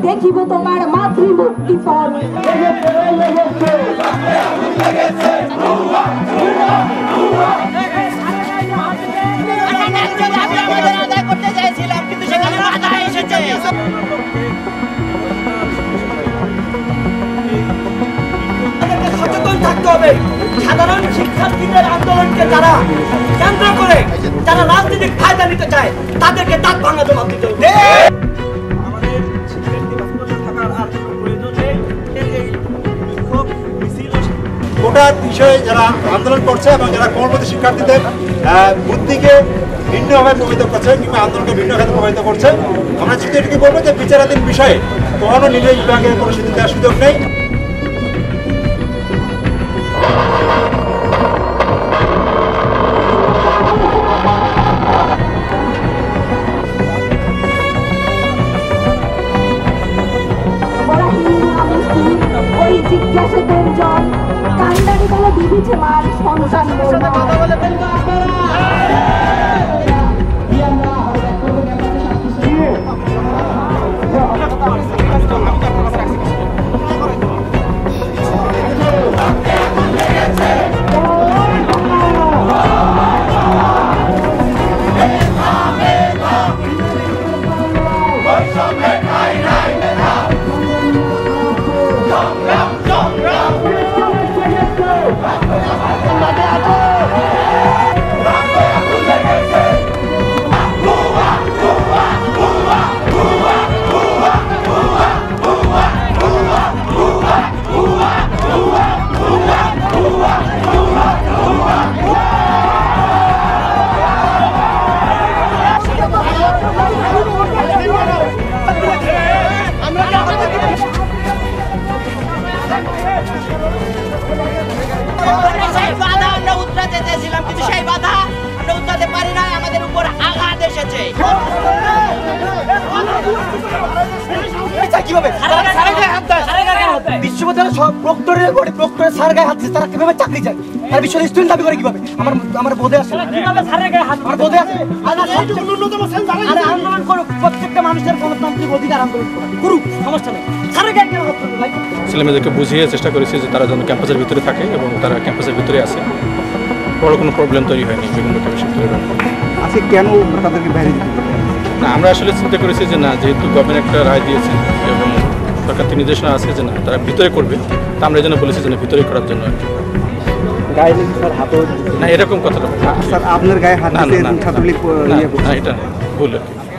দেখিব তোমার মাতৃমুক্তি পর। সচেতন থাকতে হবে। সাধারণ শিক্ষার্থীদের আন্দোলনকে যারা কেন্দ্র করে যারা রাজনৈতিক ফায়দা নিতে চায় তাদেরকে দাঁত ভাঙা জবাব দিতে হবে। গোটা বিষয়ে যারা আন্দোলন করছে এবং যারা কোমলমতি শিক্ষার্থীদের বুদ্ধিকে ভিন্নভাবে প্রভাবিত করছে কিংবা আন্দোলনকে ভিন্নভাবে প্রভাবিত করছে, আমরা শুধু এটাকে বলবো যে বিচারাধীন বিষয়ে কোনো নির্বাহী বিভাগের কোনো সিদ্ধান্ত দেওয়ার সুযোগ নেই। জিজ্ঞাসাদের জন কান্দারি বলে বিবিছে মার সন্তান কিন্তু সেই বাধা আমরা উঠাতে পারি না, আমাদের উপর আঘাত এসেছে। বিশ্ববিদ্যালয়ের সব প্রক্টরের স্যার গায়ে হাত দিচ্ছে, তারা কিভাবে চাকরি চায়? তার বিশ্ববিদ্যালয় স্টুডেন্ট দাবি করে কিভাবে? আমার বোধে আসে আমার বোধে আসে। আন্দোলন করুক, প্রত্যেকটা মানুষের গণতান্ত্রিক অধিকার আন্দোলন করুক, সমস্যা নেই। ছেলেমেয়েদেরকে বুঝিয়ে চেষ্টা করেছি যে তারা যেন ক্যাম্পাসের ভিতরে থাকে এবং তারা ক্যাম্পাসের ভিতরে আছে, বড় কোনো প্রবলেম তৈরি হয়নি বিভিন্ন ক্যাম্পাসের ভিতরে। আজকে কেন তাদেরকে বাইরে দিতে? না, আমরা আসলে চিন্তা করেছি যে না, যেহেতু গভর্নমেন্ট একটা রায় দিয়েছে এবং সরকার থেকে নির্দেশনা আছে যে না তারা ভিতরে করবে, তা আমরা এই জন্য বলেছি যে ভিতরে করার জন্য আর কি। গায়ে লেগে স্যার হাতও না, এরকম কথাটা স্যার আপনার গায়ে হাত দিতে ছাত্রলীগ না, এটা ভুল আর কি।